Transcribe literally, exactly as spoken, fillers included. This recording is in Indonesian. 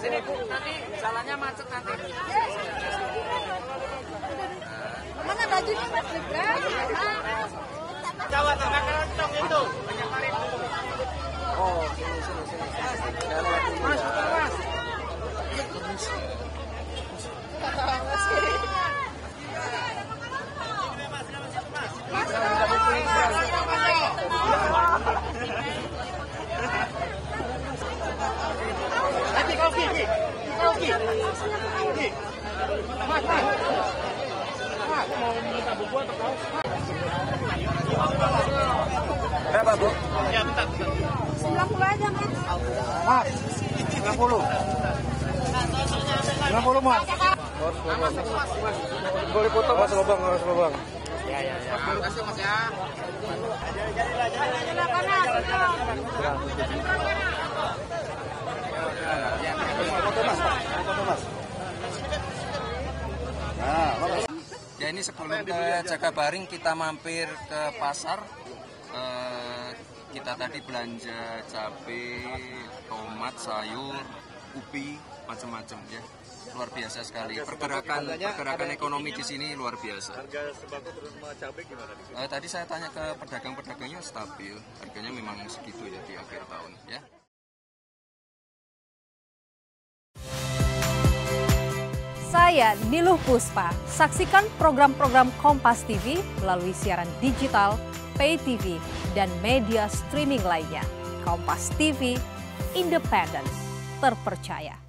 sini Bu, nanti jalannya macet nanti. Mana bajunya Mas Gibran? Jawa Tengah keroncong itu. Oh, sini sini sini. Mas, Mas. Nanti kopi, kopi, kopi. Mas, mas. Mas, mau minta buku atau kaos? Berapa, Bu? Ya, bentar, bentar. sembilan puluh aja, Mas. Mas, sembilan puluh. sembilan puluh, Mas. Boleh potong, Mas, lubang, harus lubang. Ya, ya, ya. Terima kasih, Mas ya. Foto, Mas. Foto, Mas. Nah, Mas. Ya, ini sebelum ke Jakabaring kita mampir ke pasar. Eh, kita tadi belanja cabai, tomat, sayur, ubi, macam-macam ya. Luar biasa sekali. Pergerakan pergerakan ekonomi di sini luar biasa. Harga sembako terutama cabai gimana di sini? Eh, tadi saya tanya ke pedagang-pedagangnya stabil. Harganya memang segitu ya di akhir tahun ya. Saya Niluh Puspa. Saksikan program-program Kompas T V melalui siaran digital, pay T V, dan media streaming lainnya. Kompas T V, independen, terpercaya.